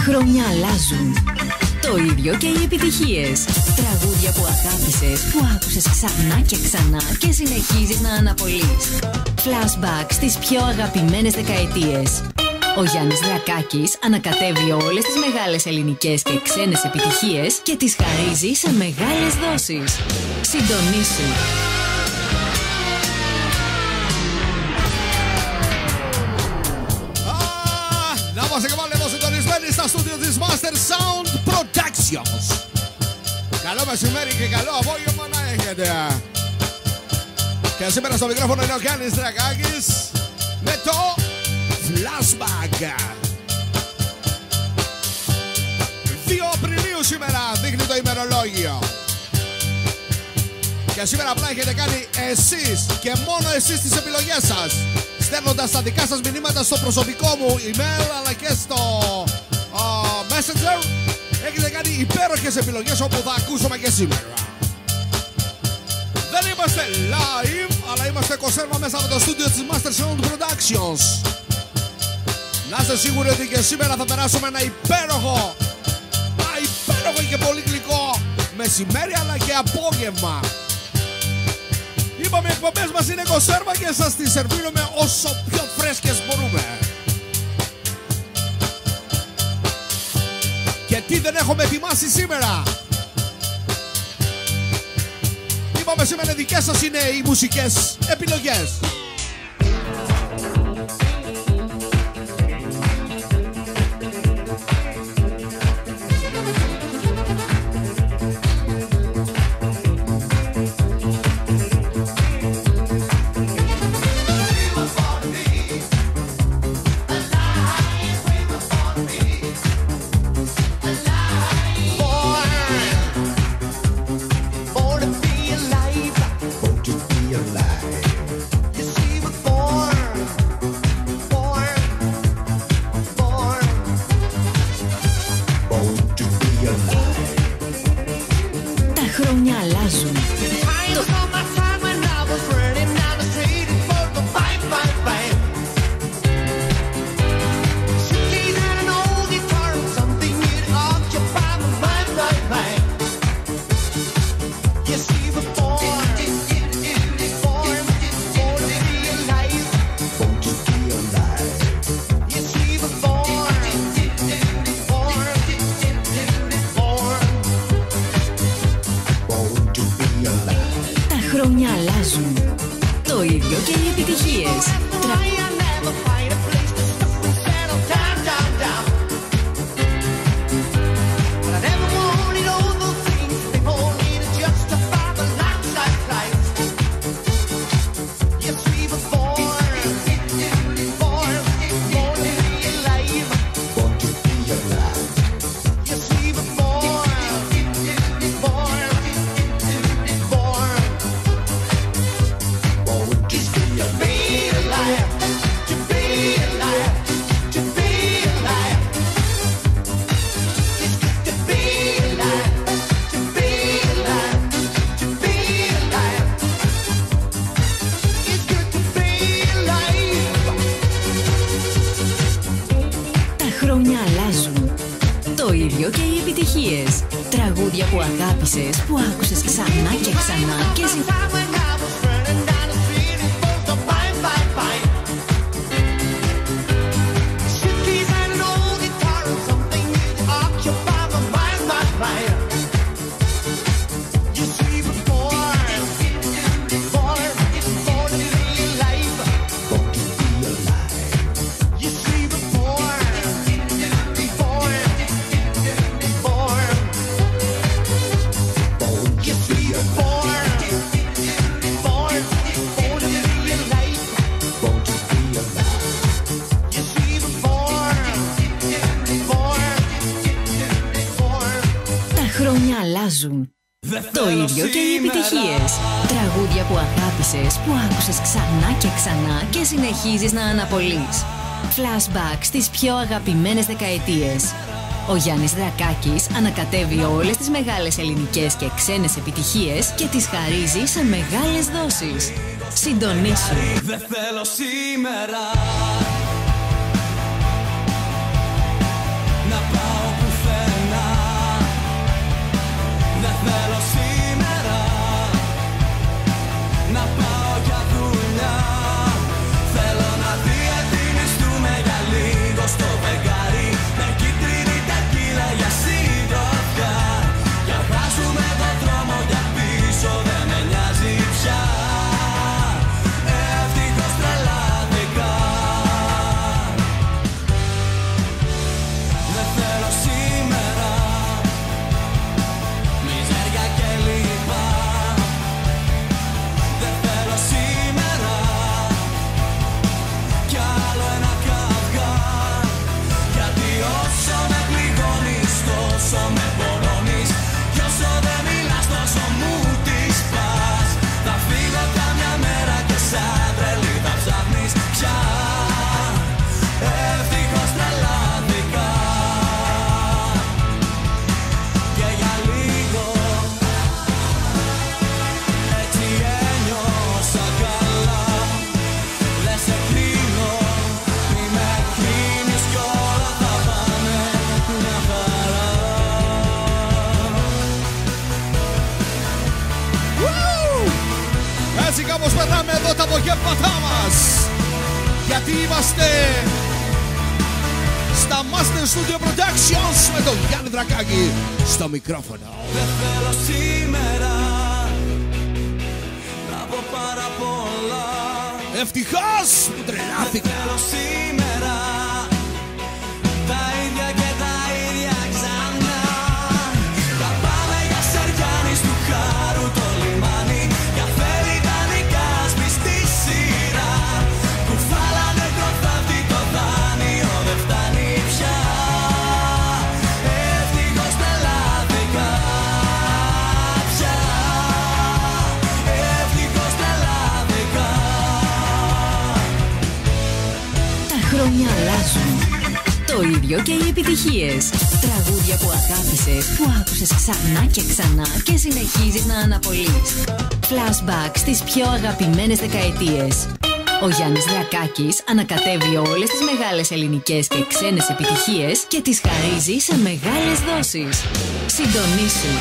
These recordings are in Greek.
χρόνια αλλάζουν. Το ίδιο και οι επιτυχίες. Τραγούδια που αγάπησες, που άκουσες ξανά και ξανά και συνεχίζεις να αναπολύεις. Flashback στις πιο αγαπημένες δεκαετίες. Ο Γιάννης Δρακάκης ανακατεύει όλες τις μεγάλες ελληνικές και ξένες επιτυχίες και τις χαρίζει σε μεγάλες δόσεις. Συντονίσου. Να είμαστε και πάλι εδώ συντονισμένοι στα στούντιο της Master Sound Productions. Καλό μεσημέρι και καλό απόγευμα να έχετε. Και σήμερα στο μικρόφωνο είναι ο Γιάννης Δρακάκης με το Flashback. 2 Απριλίου σήμερα δείχνει το ημερολόγιο. Και σήμερα απλά έχετε κάνει εσείς και μόνο εσείς τις επιλογές σας, στέλνοντας τα δικά σας μηνύματα στο προσωπικό μου email αλλά και στο Messenger. Έχετε κάνει υπέροχες επιλογές όπου θα ακούσουμε και σήμερα. Δεν είμαστε live, αλλά είμαστε κονσέρβα μέσα από το στούντιο της Master Sound Productions. Να είστε σίγουροι ότι και σήμερα θα περάσουμε ένα υπέροχο και πολύ γλυκό μεσημέρι αλλά και απόγευμα. Είπαμε οι εκπομπές μας είναι κονσέρβα και σας τις σερβίρουμε όσο πιο φρέσκες μπορούμε. Και τι δεν έχουμε ετοιμάσει σήμερα. Είπαμε σήμερα δικές σας είναι οι μουσικές επιλογές. Χρόνια αλλάζουν. Το ίδιο και οι επιτυχίες. Χρόνια αλλάζουν. Το ίδιο και οι επιτυχίες. Τραγούδια που αγάπησες, που άκουσες ξανά και ξανά και χρόνια αλλάζουν. Το ίδιο και οι επιτυχίες. Τραγούδια που αγάπησες, που άκουσες ξανά και ξανά και συνεχίζεις να αναπολύεις. Flashback στις πιο αγαπημένες δεκαετίες. Ο Γιάννης Δρακάκης ανακατεύει όλες τις μεγάλες ελληνικές και ξένες επιτυχίες και τις χαρίζει σε μεγάλες δόσεις. Συντονίσου. Δεν θέλω σήμερα να πάω εδώ τα απογεύματά μας, γιατί είμαστε στα Master Studio Productions με τον Γιάννη Δρακάκη στο μικρόφωνο. Δεν θέλω σήμερα να πω πάρα πολλά. Ευτυχώς που τρελάθηκα. Δεν θέλω σήμερα τα ίδια και τα ίδια ξανά. Θα πάμε για Σεριάννης του Χάρου το λιμάνι, για φέρει τα νοικάσπη στη σειρά. Κουφάλανε το θαύτη το δάνειο, δεν φτάνει πια. Ευτυχώς τρελάθηκα πια. Ευτυχώς τρελάθηκα. Τα χρόνια αλλάζουν. Το ίδιο και οι επιτυχίες. Τραγούδια που αγάπησες, που άκουσες ξανά και ξανά και συνεχίζεις να αναπολύεις. Flashback στις πιο αγαπημένες δεκαετίες. Ο Γιάννης Δρακάκης ανακατεύει όλες τις μεγάλες ελληνικές και ξένες επιτυχίες και τις χαρίζει σε μεγάλες δόσεις. Συντονίσου.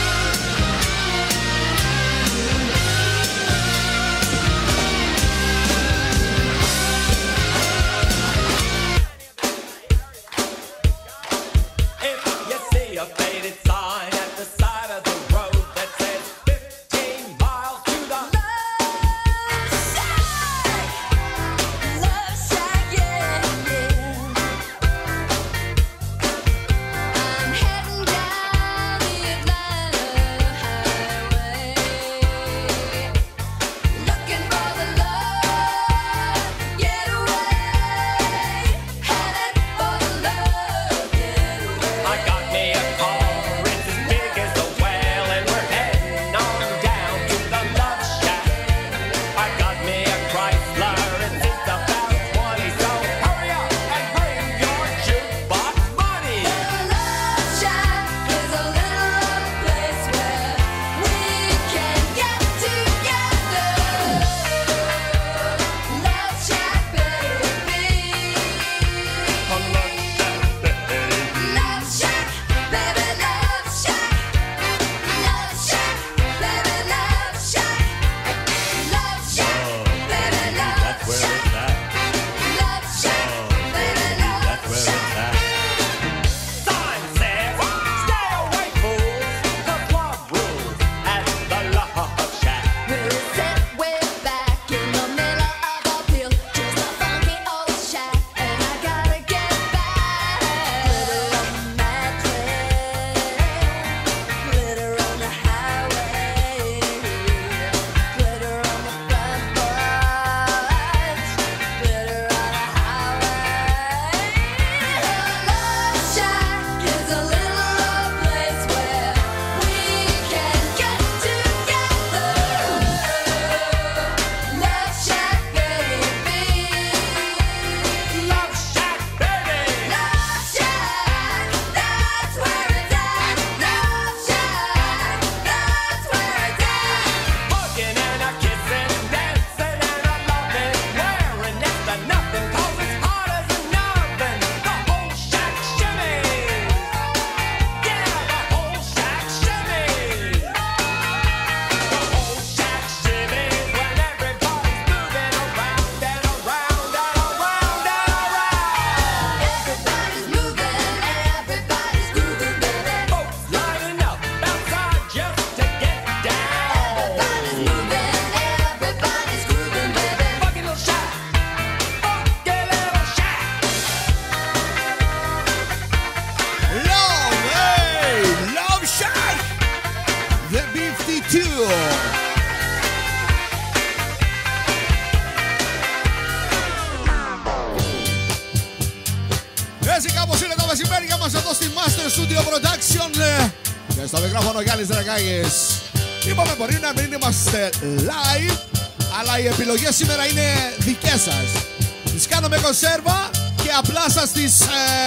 Έτσι κάπως είναι τα μεσημέρια μας εδώ στη Master Studio Production και στο μικρόφωνο Γιάννης Δρακάκης. Είπαμε μπορεί να μην είμαστε live, αλλά οι επιλογές σήμερα είναι δικές σας. Τις κάνουμε κονσέρβα και απλά σας τις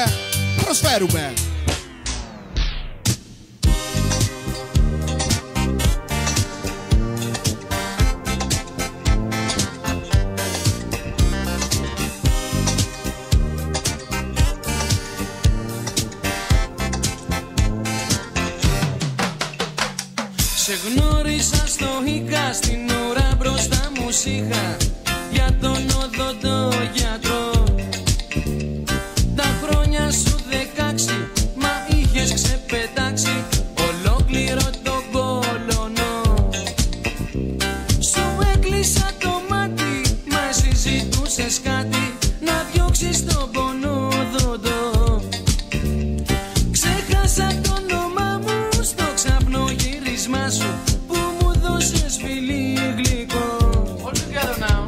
προσφέρουμε. Σε γνώρισα στο Ίκα στην ώρα μπροστά μου είχα για τον οδοντογιατρό. Τα χρόνια σου 16, μα είχες ξεπετάξει ολόκληρο τον κολονό. Σου έκλεισα το μάτι, μα εσύ ζητούσες κάτι να διώξεις τον πονόδοντο. Ξέχασα το όνομά μου στο ξαπνογύρισμά σου που μου δώσες φιλί γλυκό. All together now.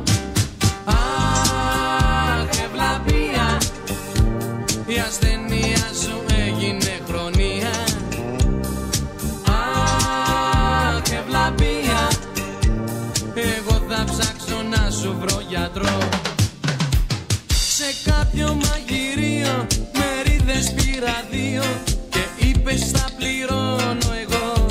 Αχ, ευλαπία, η ασθένεια σου έγινε χρονία. Αχ, ευλαπία, εγώ θα ψάξω να σου βρω γιατρό. Σε κάποιο μαγειρίο μερίδες πήρα 2 και είπες θα πληρώνω εγώ.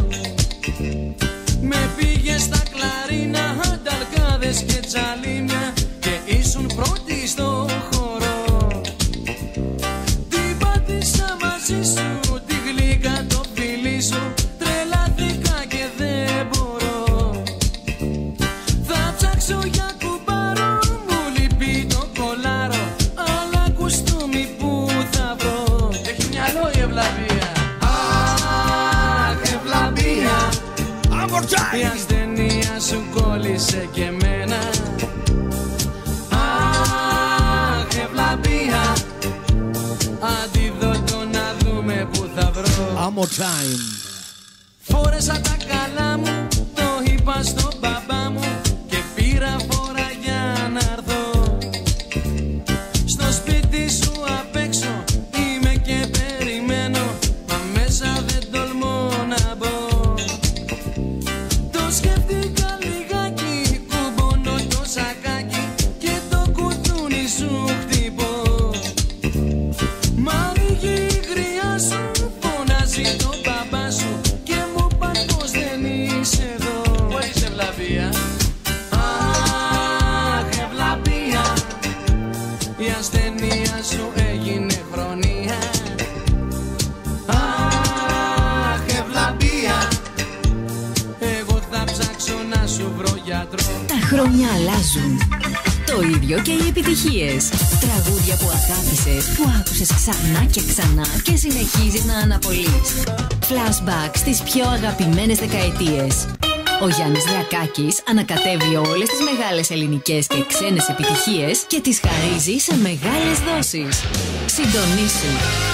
Με πήγες στα κλαρίνα, ανταλκάδες και τσαλίμια και ήσουν πρώτη στο χώρο. Την πάτησα μαζί σου, τη γλύκα το φιλί σου, τρελάθηκα και δεν μπορώ. Θα ψάξω για κουμπάρο, μου λείπει το κολάρο, αλλά κουστούμι που θα βρω. Έχει μυαλό η ευλαβία. Αχ, ευλαβία, η ασθένεια σου κόλλησε και εμένα. Αχ, ευλαβία, αντίδοτο να δούμε που θα βρω. One more time. Φόρεσα τα καλά μου, το είπα στον μπαμπά μου και πήρα φόρα για να έρθω. Στο σπίτι σου απ' έξω είμαι και περιμένω, μα μέσα δεν τολμώ να μπω. Το σκέφτηκα λιγάκι, κουμπώνω το σακάκι και το κουδούνι σου χτυπώ. Μα ανοίγει η γριά σου, φωνάζει το μπαμπά σου και μου πας πως δεν είσαι εδώ. Πού είσαι ευλαβία? Αχ, ευλαβία, η ασθένεια σου έγινε χρονία. Αχ, ευλαβία, εγώ θα ψάξω να σου βρω γιατρό. Τα χρόνια αλλάζουν. Το ίδιο και οι επιτυχίες. Τραγούδια που αγάπησες, που άκουσες ξανά και ξανά και συνεχίζεις να αναπολύεις. Flashback στις πιο αγαπημένες δεκαετίες. Ο Γιάννης Δρακάκης ανακατεύει όλες τις μεγάλες ελληνικές και ξένες επιτυχίες και τις χαρίζει σε μεγάλες δόσεις. Συντονίσου.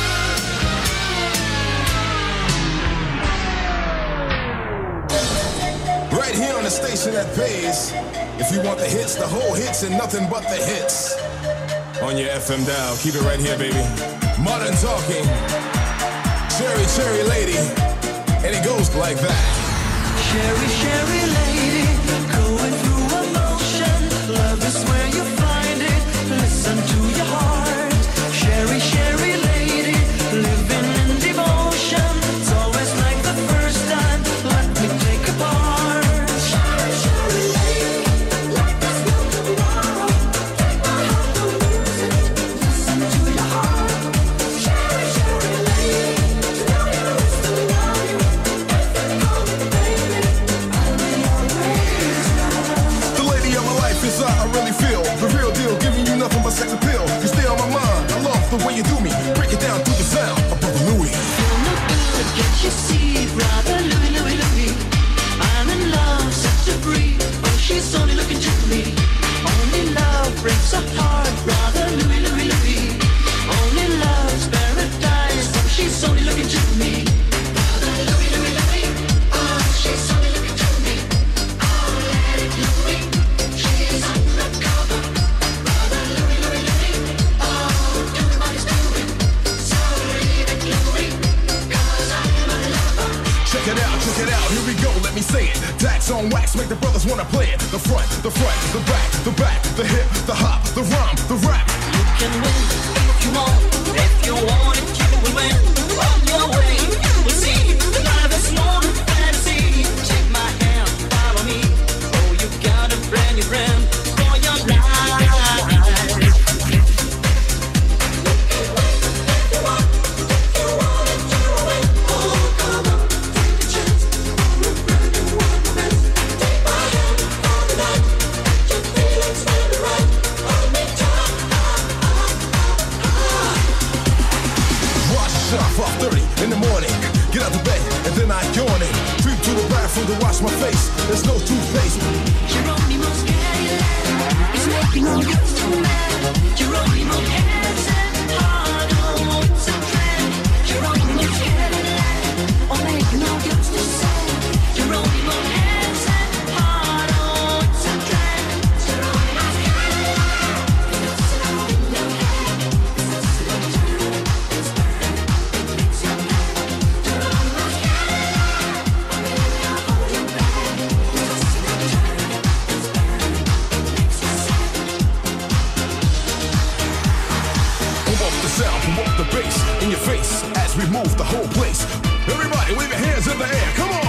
Right here on the station that pays. If you want the hits, the whole hits, and nothing but the hits. On your FM dial, keep it right here, baby. Modern Talking, Cherry Cherry Lady, and it goes like that. Cherry, cherry lady, going through emotion. Love is where you find it. Listen to your heart. Cherry, cherry lady, living in devotion. It's always like the first time. Let me take a part. Cherry, cherry lady, like there's no tomorrow. Take my hand, don't lose it. Listen to your heart. Cherry, cherry lady, tell you it's the one. If you call me baby, I'll be always. The lady of my life is how I really feel. The real deal, giving you nothing but sex appeal. You stay on my mind. I love the way you do me. Break it down through the sound of Brother Louie. Feel no good, can't you see, brother Louie, Louie, Louie? I'm in love, set to free. Oh, she's only looking to me. Only love breaks a heart, brother Louie, Louie, Louie. Only love's paradise. Oh, she's only looking to me. Brother Louie, Louie, Louie. Oh, she's only looking to me. Oh, let it Louie. She's undercover. Brother Louie, Louie, Louie. Oh, doing what he's doing. So leave it Louie, 'cause I'm a lover. Check it out, here we go, let me say it. Dax on wax, make the brothers wanna play it. The front, the back, the hip, the hop, the rhyme, the rap. You can win if you want. If you want it, you will win. On your way, you will see. The life is more than fantasy. Take my hand, follow me. Oh, you got a brand new friend for your life. 5:30 in the morning. Get out of bed and then I yawn it. Creep to the bathroom to wash my face. There's no toothpaste. Geronimo's Cadillac is making all girls too mad. Geronimo has and hard on some trend. Geronimo's Cadillac are making all girls too sad. Geronimo has and hard on some trend. Geronimo's sound, pump up the bass in your face as we move the whole place. Everybody wave your hands in the air, come on!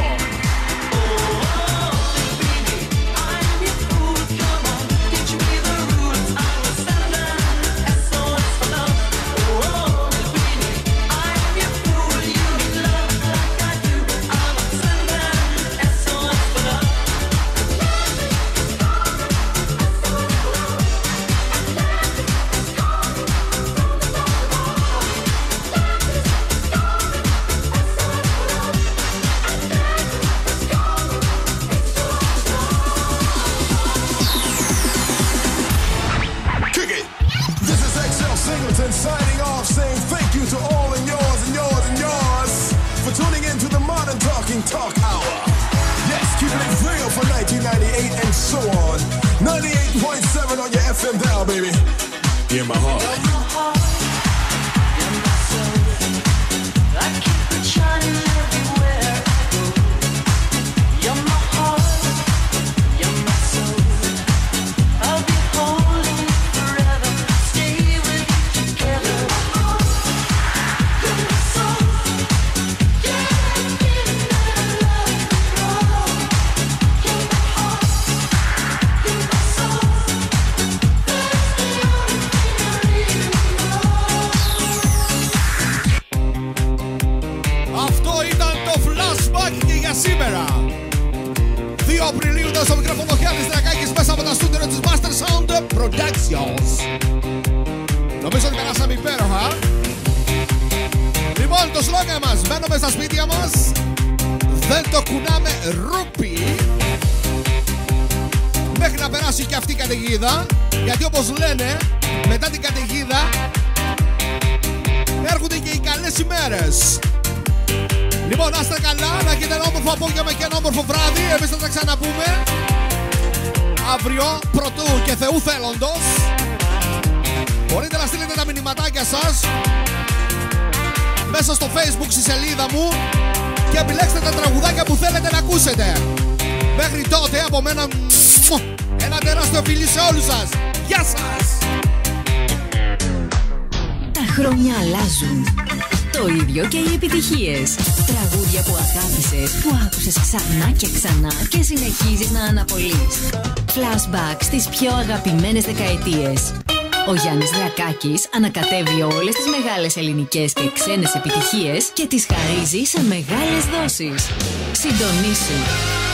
Signing off saying thank you to all and yours and yours and yours for tuning in to the Modern Talking Talk Hour. Yes, keeping it real for 1998 and so on. 98.7 on your FM dial, baby. In my heart. You're my soul. I keep it shining everywhere I go. You're my heart. You're my soul. I'll be holding you forever. Stay with you together. You're my soul. Yeah, I'm feeling that I love you wrong. You're my heart. You're my soul. That's the only thing I really know. Αυτό ήταν το flashback και για σήμερα. 2 Απριλίου ήταν στο μικρόφωνο Γιάννης Δρακάκης μέσα από τα στούντιο της Master Sound Productions. Νομίζω ότι περάσαμε υπέροχα. Λοιπόν, το σλόγγαν μας, μπαίνουμε στα σπίτια μας, δεν το κουνάμε ρούπι μέχρι να περάσει και αυτή η καταιγίδα. Γιατί όπως λένε, μετά την καταιγίδα έρχονται και οι καλές ημέρες. Λοιπόν, να είστε καλά, να έχετε ένα όμορφο απόγευμα και ένα όμορφο βράδυ. Εμείς θα τα ξαναπούμε αύριο, πρωτού και Θεού θέλοντος. Μπορείτε να στείλετε τα μηνυματάκια σας μέσα στο Facebook στη σελίδα μου και επιλέξτε τα τραγουδάκια που θέλετε να ακούσετε. Μέχρι τότε από μένα ένα τεράστιο φιλί σε όλους σας. Γεια σας! Τα χρόνια αλλάζουν. Το ίδιο και οι επιτυχίες. Τραγούδια που αγάπησες, που άκουσες ξανά και ξανά και συνεχίζεις να αναπολύεις. Flashback στις πιο αγαπημένες δεκαετίες. Ο Γιάννης Δρακάκης ανακατεύει όλες τις μεγάλες ελληνικές και ξένες επιτυχίες και τις χαρίζει σε μεγάλες δόσεις. Συντονίσου.